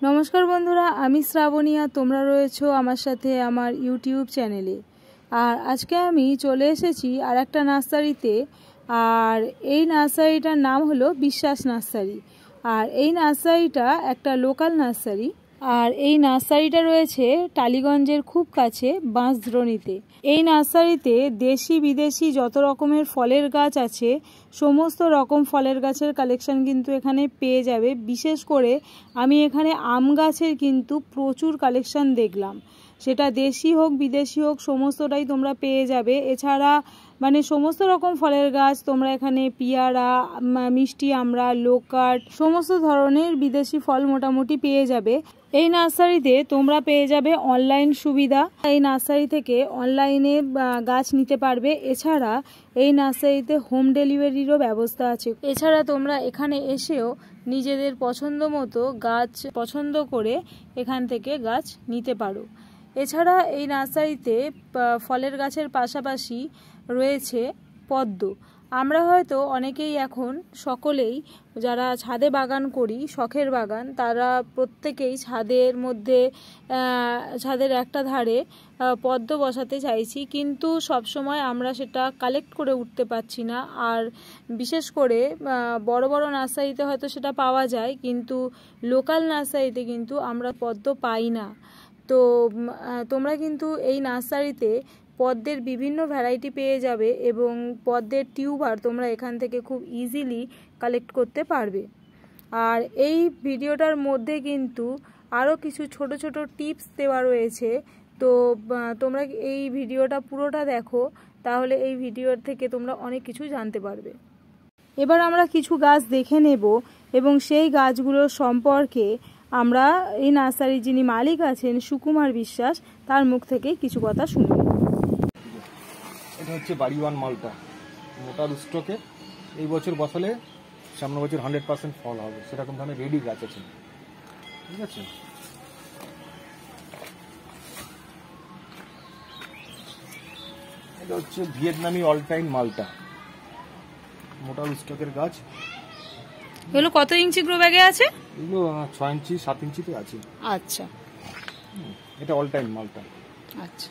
নমস্কার বন্ধুরা, আমি শ্রাবণী আর তোমরা রয়েছো আমার সাথে আমার ইউটিউব চ্যানেলে। আর আজকে আমি চলে এসেছি আর একটা নার্সারিতে। আর এই নার্সারিটার নাম হলো বিশ্বাস নার্সারি। আর এই নার্সারিটা একটা লোকাল নার্সারি। আর এই নার্সারিটা রয়েছে টালিগঞ্জের খুব কাছে বাঁশদ্রোণীতে। এই নার্সারিতে দেশি বিদেশি যত রকমের ফলের গাছ আছে সমস্ত রকম ফলের গাছের কালেকশন কিন্তু এখানে পেয়ে যাবে। বিশেষ করে আমি এখানে আম গাছের কিন্তু প্রচুর কালেকশন দেখলাম, সেটা দেশি হোক বিদেশি হোক সমস্তটাই তোমরা পেয়ে যাবে। এছাড়া মানে সমস্ত রকম ফলের গাছ তোমরা এখানে পিয়ারা, মিষ্টি আমড়া, লোকাট সমস্ত ধরনের বিদেশি ফল মোটামুটি পেয়ে যাবে। এই নার্সারিতে তোমরা পেয়ে যাবে অনলাইন সুবিধা। এই নার্সারি থেকে অনলাইনে গাছ নিতে পারবে। এছাড়া এই নার্সারিতে হোম ডেলিভারিরও ব্যবস্থা আছে। এছাড়া তোমরা এখানে এসেও নিজেদের পছন্দ মতো গাছ পছন্দ করে এখান থেকে গাছ নিতে পারো। এছাড়া এই নার্সারিতে ফলের গাছের পাশাপাশি রয়েছে পদ্ম। আমরা হয়তো অনেকেই এখন সকলেই যারা ছাদে বাগান করি, শখের বাগান, তারা প্রত্যেকেই ছাদের মধ্যে ছাদের একটা ধারে পদ্ম বসাতে চাইছি, কিন্তু সব সময় আমরা সেটা কালেক্ট করে উঠতে পারছি না। আর বিশেষ করে বড় বড় নার্সারিতে হয়তো সেটা পাওয়া যায়, কিন্তু লোকাল নার্সারিতে কিন্তু আমরা পদ্ম পাই না। তো তোমরা কিন্তু এই নার্সারিতে পদ্মের বিভিন্ন ভ্যারাইটি পেয়ে যাবে এবং পদ্মের টিউবার তোমরা এখান থেকে খুব ইজিলি কালেক্ট করতে পারবে। আর এই ভিডিওটার মধ্যে কিন্তু আরও কিছু ছোট ছোট টিপস দেওয়া রয়েছে। তো তোমরা এই ভিডিওটা পুরোটা দেখো, তাহলে এই ভিডিওর থেকে তোমরা অনেক কিছু জানতে পারবে। এবার আমরা কিছু গাছ দেখে নেব এবং সেই গাছগুলোর সম্পর্কে আমরা এই নার্সারির যিনি মালিক আছেন সুকুমার বিশ্বাস, তার মুখ থেকে কিছু কথা শুনব। এটা হচ্ছে বাড়িওয়ান মালটা, মোটা রুস্টকে। এই বছর বসালে সামনে বছর 100% ফল হবে, সেরকম ধরনের রেডি গাছ আছে। ঠিক আছে, এটা হচ্ছে ভিয়েতনামি অল টাইম মালটা, মোটা রুস্টকের গাছ। এগুলো কত ইঞ্চি গ্রো ব্যাগে আছে? এগুলো 6 ইঞ্চি 7 ইঞ্চিতে আছে। আচ্ছা, এটা অল টাইম মালটা। আচ্ছা,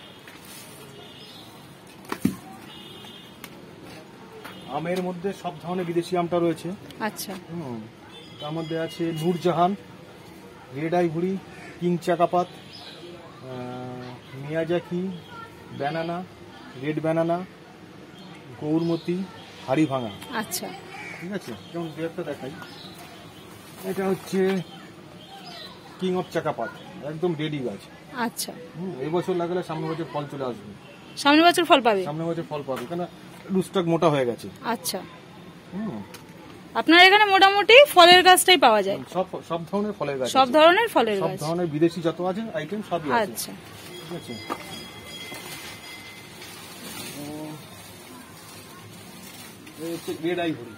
আমের মধ্যে সব ধরনের বিদেশি আমটা রয়েছে। আচ্ছা, তার মধ্যে আছে নূরজাহান, রেড আইভরি, কিং চাকাপাত, Miyazaki, banana, red banana, Gourmati, হাড়ি ভাঙা। আচ্ছা, ঠিক আছে, যেমন একটা দেখাই, এটা হচ্ছে কিং অফ চাকাপাত, একদম রেডি গাছ। আচ্ছা, এই বছর লাগালে সামনে বছর ফল চলে আসবে। সামনের বছর ফল পাবে? সামনে বছর ফল পাবে, কেন রুস্টক মোটা হয়ে গেছে। আচ্ছা, আপনার এখানে মোটামুটি ফলের গাছটাই পাওয়া যায়? সব ধরনের ফলের গাছ, সব ধরনের ফলের গাছ, সব ধরনের বিদেশি যত আছে আইটেম সবই আছে। আচ্ছা, ঠিক আছে, red ivory.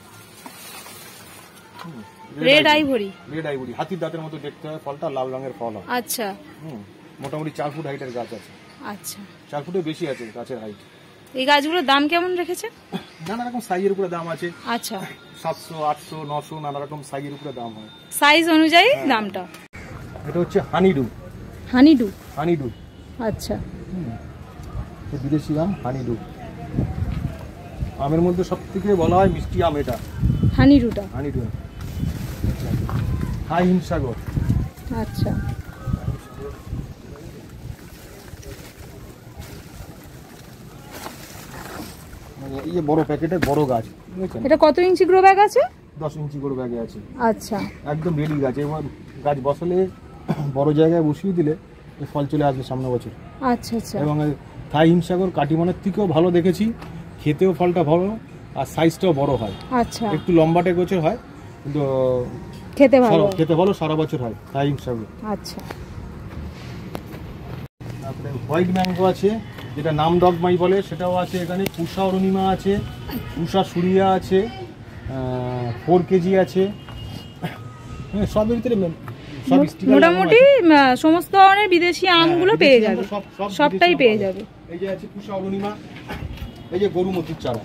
Red ivory, red ivory হাতির দাঁতের মতো দেখতে হয়, ফলটা লাল রঙের ফল হয়। আচ্ছা, মোটামুটি 4 ফুট হাইটের গাছ আছে। আচ্ছা, 4 ফুটের বেশি আছে গাছের হাইট। এই গাছগুলোর দাম কেমন রেখেছে? নানা রকম সাইজের উপরে দাম আছে। আচ্ছা, 700, 800, 900 নানা রকম সাইজের উপরে দাম হয়, সাইজ অনুযায়ী দামটা। এটা হচ্ছে হানিডু। হানিডু, হানিডু, আচ্ছা, বিদেশি আম হানিডু। আমের মধ্যে সব থেকে বলা হয় মিষ্টি আম এটা, হানিডুটা। হানিডু। হাই হিমসাগর। আচ্ছা, এই বড় প্যাকেটের বড় গাছ, এটা কত ইঞ্চি গ্রো ব্যাগ আছে? 10 ইঞ্চি করে ব্যাগে আছে। আচ্ছা, একদম রেডি গাছ। এবং গাছ বসালে বড় জায়গায় বসিয়ে দিলে ফল চলে আসবে সামনে বছর। আচ্ছা, আচ্ছা, এবং থাই হিমসাগর কাটিমনের থেকেও ভালো দেখেছি, খেতেও ফলটা ভালো আর সাইজটাও বড় হয়। আচ্ছা, একটু লম্বাটে গোছের হয় কিন্তু খেতে ভালো সারা বছর হয় থাই হিমসাগর। আচ্ছা, তারপরে হোয়াইট ম্যাঙ্গো আছে, যেটা নাম ডগমাই বলে, সেটাও আছে এখানে। পুষা অরুণিমা আছে, পুষা সুরিয়া আছে, 4 কেজি আছে। সবের ভিতরে মোটামুটি সমস্ত ধরনের বিদেশি আমগুলো পেয়ে যাবে, সবটাই পেয়ে যাবে। এই যে আছে পুষা অরুণিমা, এই যে গরুমতির চারা,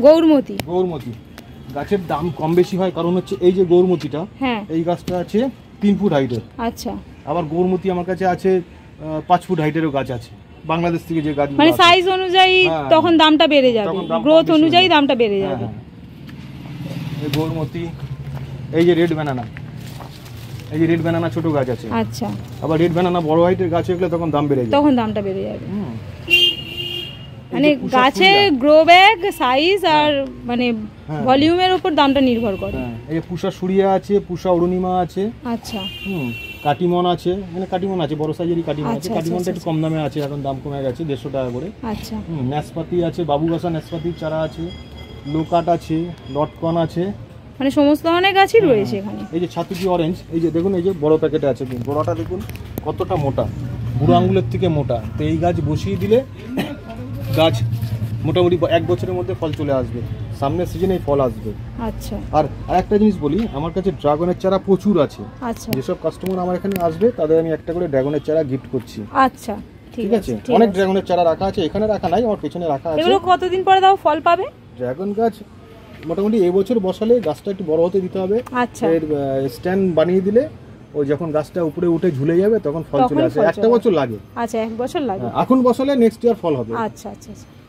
গৌরমতি। গাছের দাম কম বেশি হয়, কারণ হচ্ছে এই যে গৌরমতিটা, এই গাছটা আছে 3 ফুট হাইটের। আচ্ছা। আবার গৌরমতি আমার কাছে আছে 5 ফুট হাইটেরও গাছ আছে, বাংলাদেশ থেকে যে গাছ, মানে সাইজ অনুযায়ী তখন দামটা বেড়ে যাবে, গ্রোথ অনুযায়ী দামটা বেড়ে যাবে। এই গৌরমতি, এই যে রেড ব্যানানা, এই যে রেড ব্যানানা ছোট গাছ আছে। আচ্ছা। আবার রেড ব্যানানা বড় হাইটের গাছ হলে তখন দাম বেড়ে যাবে, তখন দামটা বেড়ে যাবে। মানে গাছের গ্রো ব্যাগ সাইজ আর মানে ভলিউমের উপর দামটা নির্ভর করে। এই যে পুষা সুরিয়া আছে, পুষা অরুণিমা আছে। আচ্ছা। কাটিমন আছে, মানে কাটিমন আছে বড় সাইজেরই কাটিমন আছে। কাটিমনটা একটু কম দামে আছে, এখন দাম কমে গেছে 150 টাকা করে। আচ্ছা। নাশপাতি আছে, বাবুগাছা নাশপাতির চারা আছে, লোকাট আছে, লটকন আছে, মানে সমস্ত ধরনের গাছই রয়েছে এখানে। এই যে ছাতুকি অরেঞ্জ, এই যে দেখুন, এই যে বড় প্যাকেটে আছে, বড়টা দেখুন কতটা মোটা, বুড়ো আঙ্গুলের থেকে মোটা। তো এই গাছ বসিয়ে দিলে গাছ মোটামুটি 1 বছরের মধ্যে ফল চলে আসবে, সামনের সিজনে ফল আসবে। আচ্ছা। আর আরেকটা জিনিস বলি, আমার কাছে ড্রাগনের চারা প্রচুর আছে। আচ্ছা। যেসব কাস্টমার আমার এখানে আসবে তাদের আমি একটা করে ড্রাগনের চারা গিফট করছি। আচ্ছা, ঠিক আছে। অনেক ড্রাগনের চারা রাখা আছে, এখানে রাখা নাই, আমার পেছনে রাখা আছে। এগুলো কতদিন পরে দাও ফল পাবে? ড্রাগন গাছ মোটামুটি এই বছর বসালে গাছটা একটু বড় হতে দিতে হবে। আচ্ছা। এর স্ট্যান্ড বানিয়ে দিলে ওই যখন গাছটা উপরে উঠে ঝুলে যাবে তখন ফল চলে আসে। 1 বছর লাগে। আচ্ছা, 1 বছর লাগে। এখন বসালে নেক্সট ইয়ার ফল হবে। আচ্ছা আচ্ছা।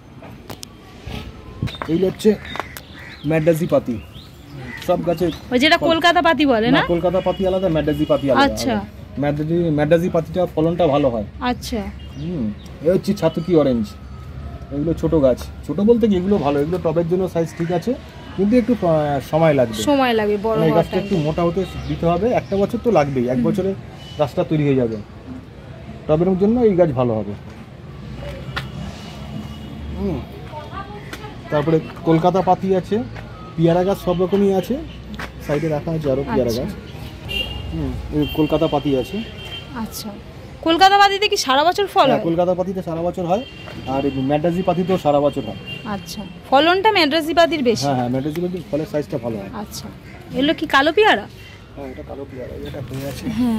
এই হচ্ছে ম্যাডাজি পাতি, সব গাছে ওই যেটা কলকাতা পাতি বলে না? কলকাতা পাতি আলাদা, ম্যাডাজি পাতি আলাদা। আচ্ছা। ম্যাডাজি পাতিটা ফলনটা ভালো হয়। আচ্ছা। এই হচ্ছে ছাতুকি অরেঞ্জ, এগুলো ছোট গাছ। ছোট বলতে কি, এগুলো ভালো, এগুলো টবের জন্য সাইজ ঠিক আছে, কিন্তু একটু সময় লাগবে বড় হওয়ার। গাছটা একটু মোটা হতে দিতে হবে, 1 বছর তো লাগবেই, 1 বছরে গাছটা তৈরি হয়ে যাবে। টবের জন্য এই গাছ ভালো হবে। তারপরে কলকাতা পাতি আছে, পেয়ারা গাছ সব রকমই আছে, সাইডে রাখা আছে আরো পেয়ারা গাছ। কলকাতা পাতি আছে। আচ্ছা। কলকাতা পাতিতে কি সারা বছর ফল হয়? কলকাতা পাতিতে সারা বছর হয়, আর ম্যাড্রাজি পাতিতেও সারা বছর হয়। আচ্ছা। ফলনটা ম্যাড্রাজি পাতির বেশি? হ্যাঁ, ম্যাড্রাজি পাতির ফলের সাইজটা ভালো হয়। আচ্ছা। এগুলো কি কালো পেয়ারা? হ্যাঁ, এটা কালো পেয়ারা, এটা হয়ে আছে। হ্যাঁ,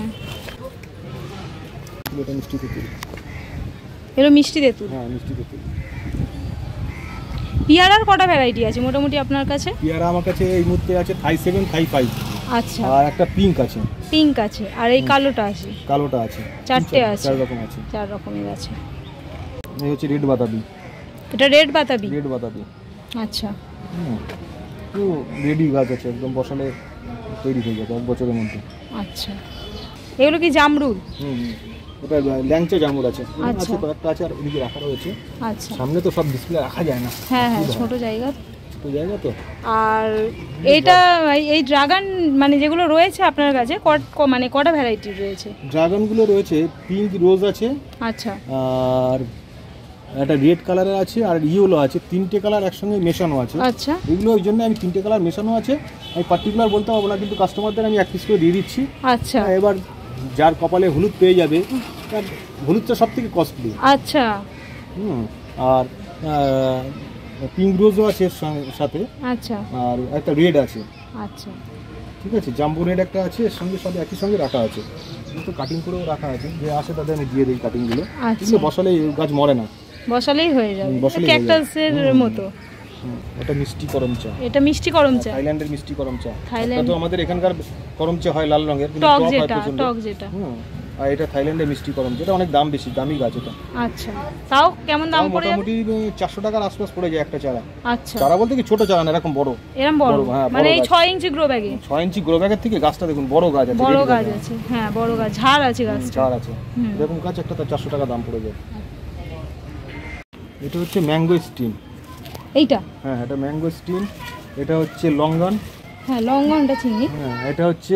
এটা মিষ্টি তেঁতুল। এগুলো মিষ্টি তেঁতুল? হ্যাঁ, মিষ্টি তেঁতুল। পেয়ারার কটা ভ্যারাইটি আছে মোটামুটি আপনার কাছে? পেয়ারা আমার কাছে এই মুহূর্তে আছে থাই 7, থাই 5। আচ্ছা। আর একটা পিঙ্ক আছে। পিঙ্ক আছে, আর এই কালোটা আছে? কালোটা আছে। 4টে আছে? 4 রকম আছে। 4 রকমের আছে। এই হচ্ছে রেড বাতাবি। এটা রেড বাতাবি? রেড বাতাবি। আচ্ছা। তো রেডি গাছ আছে, একদম বসালে তৈরি হয়ে যাবে 1 বছরের মধ্যে। আচ্ছা। এগুলো কি জামরুল? এটা ল্যাংচা জামরুল আছে, আছে কয়েকটা আছে, আর ওদিকে রাখা রয়েছে। আচ্ছা। সামনে তো সব ডিসপ্লে রাখা যায় না। হ্যাঁ হ্যাঁ, ছোট জায়গা তো। আর এইটা এই ড্রাগন মানে যেগুলো রয়েছে আপনার কাছে মানে কটা ভ্যারাইটি রয়েছে? ড্রাগনগুলো রয়েছে, পিঙ্ক রোজ আছে। আচ্ছা। আর একটা রেড কালারের আছে, আর ইয়েলো আছে, 3টে কালার একসঙ্গে মেশানো আছে। আচ্ছা। এগুলো ওই জন্য আমি 3টে কালার মেশানো আছে, আমি পার্টিকুলার বলতে পারবো না, কিন্তু কাস্টমারদের আমি 1 পিস করে দিয়ে দিচ্ছি। আচ্ছা। এবার যার কপালে হলুদ পেয়ে যাবে, তার হলুদটা সব থেকে কস্টলি। আচ্ছা। আর পিঙ্ক রোজও আছে সাথে। আচ্ছা। আর একটা রেড আছে। আচ্ছা, ঠিক আছে। জাম্বো রেড একটা আছে, এর সঙ্গে সব একই সঙ্গে রাখা আছে, কিন্তু কাটিং করেও রাখা আছে, যে আসে তাদের আমি দিয়ে দিই কাটিংগুলো। কিন্তু বসালে গাছ মরে না, বসালেই হয়ে যাবে, ক্যাকটাসের মতো। এটা মিষ্টি করম চা। এটা মিষ্টি করম চা, থাইল্যান্ডের মিষ্টি করম চা। থাইল্যান্ড তো আমাদের এখানকার করম চা হয় লাল রঙের, কিন্তু টক যেটা। আর এটা থাইল্যান্ডের মিষ্টি করম, যেটা অনেক দাম বেশি, দামি গাছ এটা। আচ্ছা। তাও কেমন দাম পড়ে? মোটামুটি 400 টাকার আশপাশ পড়ে যায় একটা চারা। আচ্ছা। চারা বলতে কি ছোট চারা না, এরকম বড়। এরকম বড়, মানে এই 6 ইঞ্চি গ্রো ব্যাগে? 6 ইঞ্চি গ্রো ব্যাগের থেকে গাছটা দেখুন, বড় গাছ আছে। বড় গাছ আছে, হ্যাঁ বড় গাছ, ঝাড় আছে গাছটা। ঝাড় আছে, এরকম গাছ একটা 400 টাকা দাম পড়ে যায়। এটা হচ্ছে ম্যাঙ্গো স্টিম। এইটা? হ্যাঁ, এটা ম্যাঙ্গো স্টিম। এটা হচ্ছে লঙ্গন। হ্যাঁ, লঙ্গনটা চিনি। হ্যাঁ, এটা হচ্ছে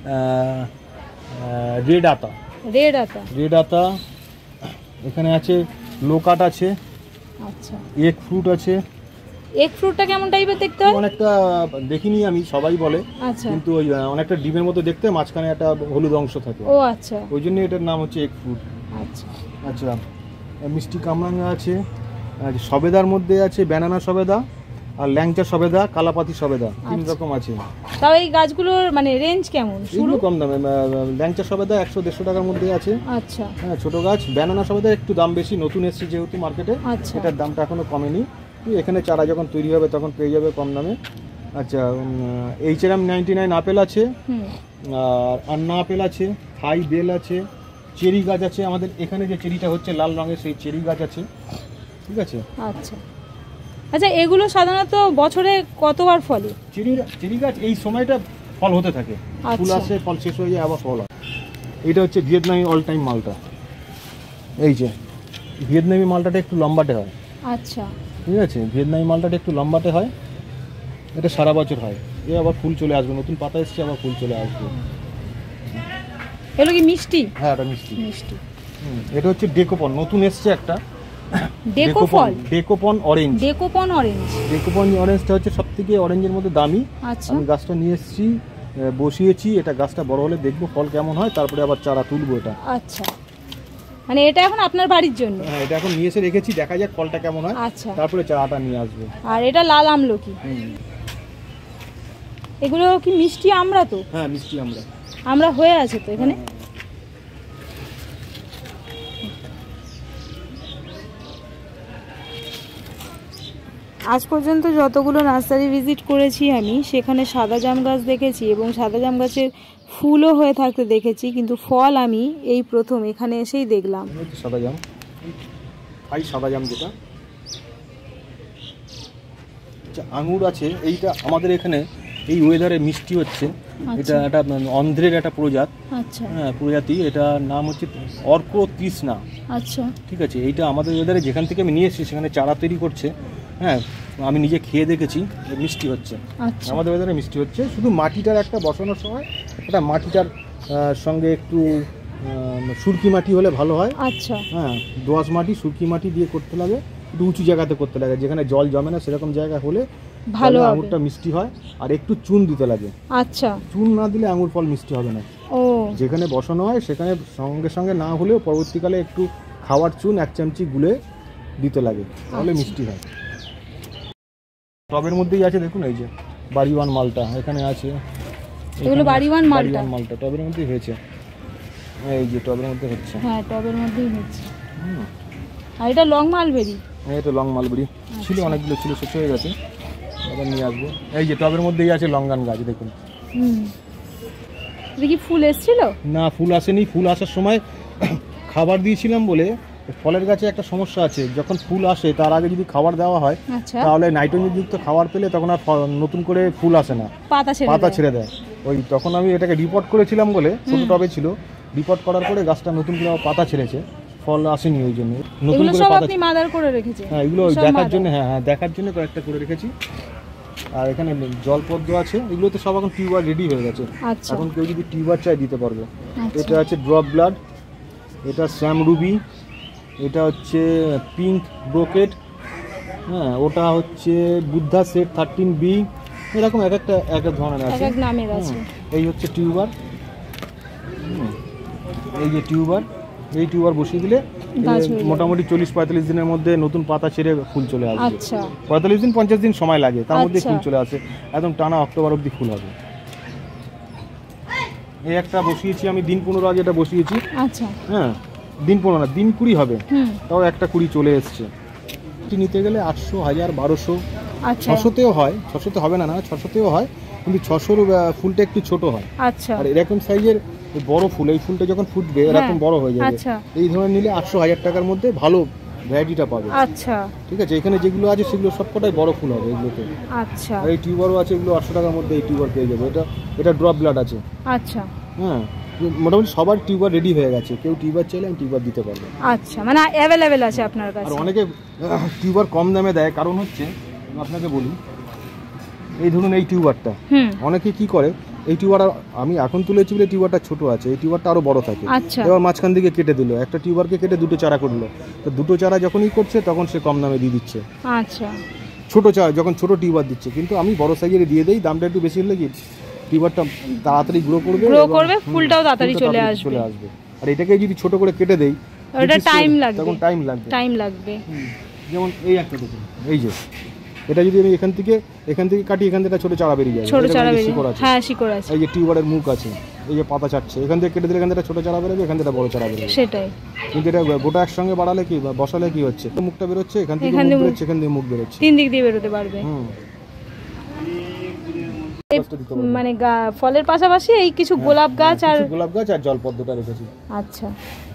রেড আতা। রেড আতা। এখানে আছে লোকাট আছে। আচ্ছা। এগ ফ্রুট আছে। এগ ফ্রুটটা কেমন টাইপের দেখতে হয়? অনেকটা দেখিনি আমি, সবাই বলে। আচ্ছা। কিন্তু ওই অনেকটা ডিমের মতো দেখতে, মাঝখানে একটা হলুদ অংশ থাকে। ও আচ্ছা, ওই জন্য এটার নাম হচ্ছে এগ ফ্রুট। আচ্ছা। আচ্ছা। মিষ্টি কামরাঙ্গা আছে, আর সবেদার মধ্যে আছে ব্যানানা সবেদা, আর ল্যাংচা সবেদা, কালাপাতি সবেদা, 3 রকম আছে। তাও এই গাছগুলোর মানে রেঞ্জ কেমন? শুরু কম দামে, ল্যাংচা সবেদা 100-150 টাকার মধ্যে আছে। আচ্ছা। হ্যাঁ, ছোট গাছ। ব্যানানা সবেদা একটু দাম বেশি, নতুন এসেছে যেহেতু মার্কেটে, এটার দামটা এখনো কমেনি। এখানে চারা যখন তৈরি হবে তখন পেয়ে যাবে কম দামে। আচ্ছা এইচআরএম 99 আপেল আছে, আর আন্না আপেল আছে, থাই বেল আছে, চেরি গাছ আছে। আমাদের এখানে যে চেরিটা হচ্ছে লাল রঙের সেই চেরি গাছ আছে, ঠিক আছে। আচ্ছা আচ্ছা, এগুলো সাধারণত বছরে কতবার ফলে? চেরি গাছ এই সময়টা ফল হতে থাকে, ফুল আসে, ফল শেষ হয়ে যায়, আবার ফল হয়। এটা হচ্ছে ভিয়েতনামি অল টাইম মালটা। এই যে ভিয়েতনামি মালটাটা একটু লম্বাটে হয়। আচ্ছা, ঠিক আছে, ভিয়েতনামি মালটাটা একটু লম্বাটে হয়, এটা সারা বছর হয়। এ আবার ফুল চলে আসবে, নতুন পাতা এসছে, আবার ফুল চলে আসবে। এগুলো কি মিষ্টি? হ্যাঁ, এটা মিষ্টি মিষ্টি। এটা হচ্ছে ডেকোপন, নতুন এসছে একটা ডেকোফল, dekopon orange. Dekopon orange, dekopon অরেঞ্জটা হচ্ছে সবথেকে অরেঞ্জের মধ্যে দামি। আচ্ছা, আমি গাছটা নিয়ে এসেছি, বসিয়েছি। এটা গাছটা বড় হলে দেখবো ফল কেমন হয়, তারপরে আবার চারা তুলবো এটা। আচ্ছা, মানে এটা এখন আপনার বাড়ির জন্য? হ্যাঁ, এটা এখন নিয়ে এসে রেখেছি, দেখা যাক ফলটা কেমন হয়। আচ্ছা, তারপরে চারাটা নিয়ে আসবো। আর এটা লাল আমলকি। এগুলো কি মিষ্টি আমরা? তো হ্যাঁ, মিষ্টি আমরা হয়ে আছে তো এখানে। আজ পর্যন্ত যতগুলো নার্সারি ভিজিট করেছি আমি, সেখানে সাদা জাম গাছ দেখেছি এবং সাদা জাম গাছের ফুলও হয়ে থাকতে দেখেছি, কিন্তু ফল আমি এই প্রথম এখানে এসেই দেখলাম। সাদা জাম, সাদা জাম যেটা। আচ্ছা, আঙুর আছে। এইটা আমাদের এখানে এই ওয়েদারে মিষ্টি হচ্ছে। এটা একটা অন্ধ্রের একটা প্রজাত। আচ্ছা, হ্যাঁ, প্রজাতি। এটা নাম হচ্ছে অর্ক তৃষ্ণা। আচ্ছা, ঠিক আছে। এইটা আমাদের ওয়েদারে যেখান থেকে আমি নিয়ে এসেছি সেখানে চারা তৈরি করছে। হ্যাঁ, আমি নিজে খেয়ে দেখেছি, মিষ্টি হচ্ছে। আচ্ছা, আমাদের ওয়েদারে মিষ্টি হচ্ছে। শুধু মাটিটার একটা বসানোর সময় এটা মাটিটার সঙ্গে একটু সুরকি মাটি হলে ভালো হয়। আচ্ছা, হ্যাঁ, দোআঁশ মাটি, সুরকি মাটি দিয়ে করতে লাগে, একটু উঁচু জায়গাতে করতে লাগে, যেখানে জল জমে না সেরকম জায়গা হলে ভালো আঙুরটা মিষ্টি হয়। আর একটু চুন দিতে লাগে। আচ্ছা, চুন না দিলে আঙুর ফল মিষ্টি হবে না। ও, যেখানে বসানো হয় সেখানে সঙ্গে সঙ্গে না হলেও পরবর্তীকালে একটু খাওয়ার চুন 1 চামচি গুলে দিতে লাগে, তাহলে মিষ্টি হয়। টবের মধ্যেই আছে, দেখুন এই যে বাড়িওয়ান মালটা এখানে আছে। এগুলো বাড়িওয়ান মালটা টবের মধ্যেই হয়েছে। এই যে টবের মধ্যে হচ্ছে। হ্যাঁ, টবের মধ্যেই হচ্ছে। আর এটা লং মালবেরি। এটা লং মালবেরি ছিল, অনেকগুলো ছিল, শেষ হয়ে গেছে, আবার নিয়ে আসবো। এই যে টবের মধ্যেই আছে লঙ্গান গাছ, দেখুন। দেখি ফুল এসেছিল না, ফুল আসেনি। ফুল আসার সময় খাবার দিয়েছিলাম বলে। ফলের গাছে একটা সমস্যা আছে, যখন ফুল আসে তার আগে যদি খাবার দেওয়া হয় তাহলে নাইট্রোজেন যুক্ত খাবার পেলে তখন আর নতুন করে ফুল আসে না, পাতা ছেড়ে দেয়। ওই তখন আমি এটাকে রিপোর্ট করেছিলাম বলে, ছোট টবে ছিল, রিপোর্ট করার পরে গাছটা নতুন করে পাতা ছেড়েছে, ফল আসেনি। ওই জন্য নতুন করে পাতা করে রেখেছি। হ্যাঁ, এগুলো দেখার জন্য, হ্যাঁ দেখার জন্য কয়েকটা করে রেখেছি। আর এখানে জলপদ্ম আছে। এগুলো তো সব এখন টিউবার রেডি হয়ে গেছে। এখন কেউ যদি টিউবার চাই দিতে পারবে। এটা আছে ড্রপ ব্লাড, এটা স্যাম রুবি, এটা হচ্ছে পিঙ্ক ব্রোকেট, হ্যাঁ, ওটা হচ্ছে বুদ্ধা সেট 13B। এরকম এক একটা ধরনের আছে। এই হচ্ছে টিউবার। এই যে টিউবার, এই টিউবার বসিয়ে দিলে মোটামুটি 40-45 দিনের মধ্যে নতুন পাতা ছেড়ে ফুল চলে আসবে। 45 দিন 50 দিন সময় লাগে, তার মধ্যে ফুল চলে আসে। একদম টানা অক্টোবর অবধি ফুল হবে। এই একটা বসিয়েছি আমি দিন 15 আগে, এটা বসিয়েছি। হ্যাঁ, দিন 15 না, দিন 20 হবে, তাও একটা 20 চলে এসছে। নিতে গেলে 800, 1000, 1200, 600তেও হয়। 600তে হবে না, 600তেও হয়, কিন্তু 600-র ফুলটা একটু ছোট হয়। আর এরকম সাইজের বড় ফুল, এই ফুলটা যখন ফুটবে এরকম বড় হয়ে যাবে। এই ধরনের নিলে 800-1000 টাকার মধ্যে ভালো ভ্যারাইটিটা পাবে। ঠিক আছে। এখানে যেগুলো আছে সেগুলো সবকটাই বড় ফুল হবে এগুলোতে। আর এই টিউবারও আছে, এগুলো 800 টাকার মধ্যে এই টিউবার পেয়ে যাবে। এটা ড্রপ ব্লাড আছে। হ্যাঁ, মোটামুটি সবার টিউবার রেডি হয়ে গেছে, কেউ টিউবার চাইলে আমি টিউবার দিতে পারবো। মানে অ্যাভেলেবেল আছে আপনার কাছে। আর অনেকে টিউবার কম দামে দেয়, কারণ হচ্ছে আপনাকে বলি, এই ধরুন এই টিউবারটা অনেকে কি করে, এই টিউবার আমি এখন তুলেছি বলে টিউবারটা ছোট আছে, এই টিউবারটা আরো বড় থাকে। এবার মাঝখান দিকে কেটে দিল, একটা টিউবারকে কেটে দুটো চারা করলো, তো দুটো চারা যখনই করছে তখন সে কম দামে দিয়ে দিচ্ছে। ছোট চারা যখন ছোট টিউবার দিচ্ছে, কিন্তু আমি বড় সাইজের দিয়ে দেই, দামটা একটু বেশি হলে কি টিউবারটা তাড়াতাড়ি গ্রো করবে, ফুলটাও তাড়াতাড়ি চলে আসবে। আর এটাকে যদি ছোট করে কেটে দেই তখন টাইম লাগবে। যেমন এই একটা দেখুন, এই যে এটা যদি আমি এখান থেকে কাটি, এখান থেকে ছোট চারা বেরিয়ে যায়, শিকড় আছে। এই যে টিউবারের মুখ আছে, এই যে পাতা চাটছে, এখান থেকে কেটে দিলে এখান থেকে ছোট চারা বেরোবে, এখান থেকে বড় চারা বেরোবে। সেটাই। কিন্তু এটা গোটা একসঙ্গে বাড়ালে কি বা বসালে কি হচ্ছে, মুখটা বেরোচ্ছে, এখান থেকে মুখ বেরোচ্ছে, এখান থেকে মুখ বেরোচ্ছে, 3 দিক দিয়ে বেরোতে পারবে। মানে ফলের পাশাপাশি এই কিছু গোলাপ গাছ আর জলপদ্মটা রেখেছি। আচ্ছা,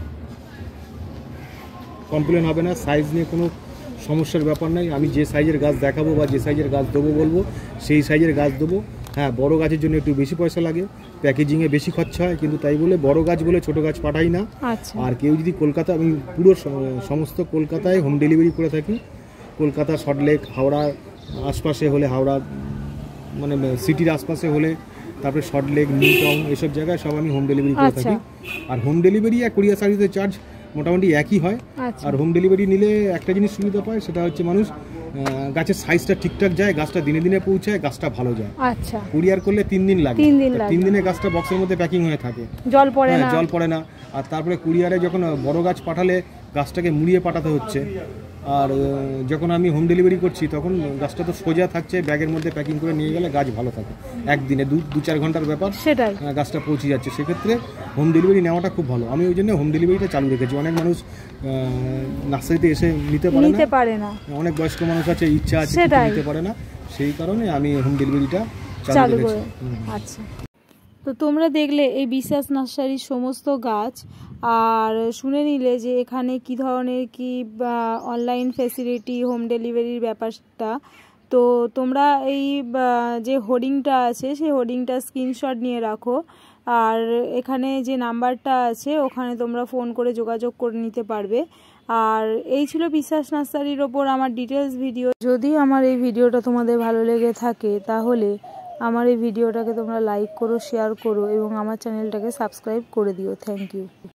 কমপ্লেন হবে না, সাইজ নিয়ে কোনো সমস্যার ব্যাপার নাই। আমি যে সাইজের গাছ দেখাবো বা যে সাইজের গাছ দেবো বলবো সেই সাইজের গাছ দেবো। হ্যাঁ, বড় গাছের জন্য একটু বেশি পয়সা লাগে, প্যাকেজিংয়ে বেশি খরচা হয়, কিন্তু তাই বলে বড় গাছ বলে ছোট গাছ পাঠাই না। আর কেউ যদি কলকাতা, আমি পুরো সমস্ত কলকাতায় হোম ডেলিভারি করে থাকি। কলকাতা, সল্টলেক, হাওড়া আশপাশে হলে, হাওড়া মানে সিটির আশপাশে হলে, তারপরে সল্টলেক, নিউ টাউন, এসব জায়গায় সব আমি হোম ডেলিভারি করে থাকি। আর হোম ডেলিভারি আর কুরিয়ার সার্ভিসের চার্জ মোটামুটি একই হয়। আর হোম ডেলিভারি নিলে একটা জিনিস সুবিধা পায়, সেটা হচ্ছে মানুষ গাছের সাইজটা ঠিকঠাক যায়, গাছটা দিনে দিনে পৌঁছায়, গাছটা ভালো যায়। আচ্ছা, কুরিয়ার করলে 3 দিন লাগে, 3 দিনে গাছটা বক্সের মধ্যে প্যাকিং হয়ে থাকে, জল পড়ে না। আর তারপরে কুরিয়ারে যখন বড় গাছ পাঠালে গাছটাকে মুড়িয়ে পাঠাতে হচ্ছে, আর যখন আমি হোম ডেলিভারি করছি তখন গাছটা তো সোজা থাকছে, ব্যাগের মধ্যে প্যাকিং করে নিয়ে গেলে গাছ ভালো থাকে। একদিনে 2-4 ঘন্টার ব্যাপার, সেটাই গাছটা পৌঁছে যাচ্ছে। সেক্ষেত্রে হোম ডেলিভারি নেওয়াটা খুব ভালো। আমি ওই জন্য হোম ডেলিভারিটা চালু রেখেছি। অনেক মানুষ নার্সারিতে এসে নিতে পারে না, অনেক বয়স্ক মানুষ আছে, ইচ্ছা আছে, নিতে পারে না, সেই কারণে আমি হোম ডেলিভারিটা চালু রেখেছি। আচ্ছা, তো তোমরা দেখলে এই বিশ্বাস নার্সারির সমস্ত গাছ, আর শুনে নিলে যে এখানে কি ধরনের কি অনলাইন ফ্যাসিলিটি, হোম ডেলিভারির ব্যাপারটা। তো তোমরা এই যে হোর্ডিংটা আছে সেই হোর্ডিংটা স্ক্রিনশট নিয়ে রাখো, আর এখানে যে নাম্বারটা আছে ওখানে তোমরা ফোন করে যোগাযোগ করে নিতে পারবে। আর এই ছিল বিশ্বাস নার্সারির ওপর আমার ডিটেলস ভিডিও। যদি আমার এই ভিডিওটা তোমাদের ভালো লেগে থাকে তাহলে আমার এই ভিডিওটাকে তোমরা লাইক করো, শেয়ার করো এবং আমার চ্যানেলটাকে সাবস্ক্রাইব করে দিও। Thank you.